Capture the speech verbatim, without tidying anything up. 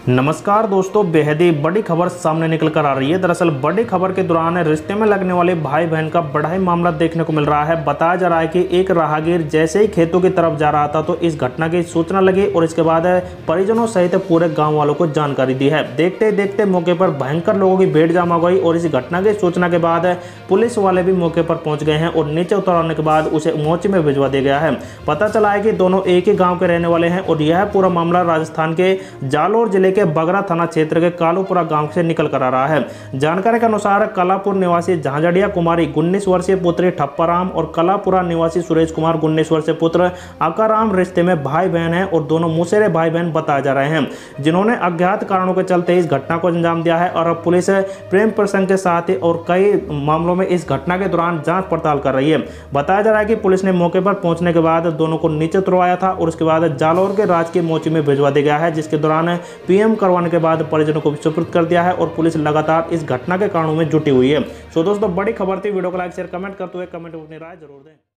नमस्कार दोस्तों, बेहद ही बड़ी खबर सामने निकल कर आ रही है। दरअसल बड़ी खबर के दौरान रिश्ते में लगने वाले भाई बहन का बड़ा ही मामला देखने को मिल रहा है। बताया जा रहा है कि एक राहगीर जैसे ही खेतों की तरफ जा रहा था तो इस घटना की सूचना लगी और इसके बाद परिजनों सहित पूरे गांव वालों को जानकारी दी है। देखते देखते मौके पर भयंकर लोगों की भीड़ जमा गई और इस घटना की सूचना के बाद पुलिस वाले भी मौके पर पहुंच गए हैं और नीचे उतरने के बाद उसे मोर्चे में भिजवा दिया गया है। पता चला है कि दोनों एक ही गाँव के रहने वाले हैं और यह पूरा मामला राजस्थान के जालोर जिले के बगरा थाना क्षेत्र के कालूपुरा गांव से निकल कर आ रहा है। जानकारी के अनुसार कलापुर निवासी झांझड़िया कुमारी उन्नीस वर्षीय पुत्री ठप्पाराम और कलापुरा निवासी सुरेश कुमार उन्नीस वर्षीय पुत्र आकाराम रिश्ते में भाई बहन हैं और दोनों मुसेरे भाई बहन बताए जा रहे हैं, जिन्होंने अज्ञात कारणों के चलते इस घटना को अंजाम दिया है। और अब पुलिस प्रेम प्रसंग के साथ और कई मामलों में इस घटना के दौरान जांच पड़ताल कर रही है। बताया जा रहा है कि पुलिस ने मौके पर पहुंचने के बाद दोनों को नीचे उतरवाया था और उसके बाद जालौर के राजकीय मोर्चे में भिजवा दिया गया है, जिसके दौरान पीएम करवाने के बाद परिजनों को सुपुर्द कर दिया है और पुलिस लगातार इस घटना के कारणों में जुटी हुई है। सो दोस्तों, बड़ी खबर थी। वीडियो को लाइक शेयर कमेंट करते हुए कमेंट में अपनी राय जरूर दें।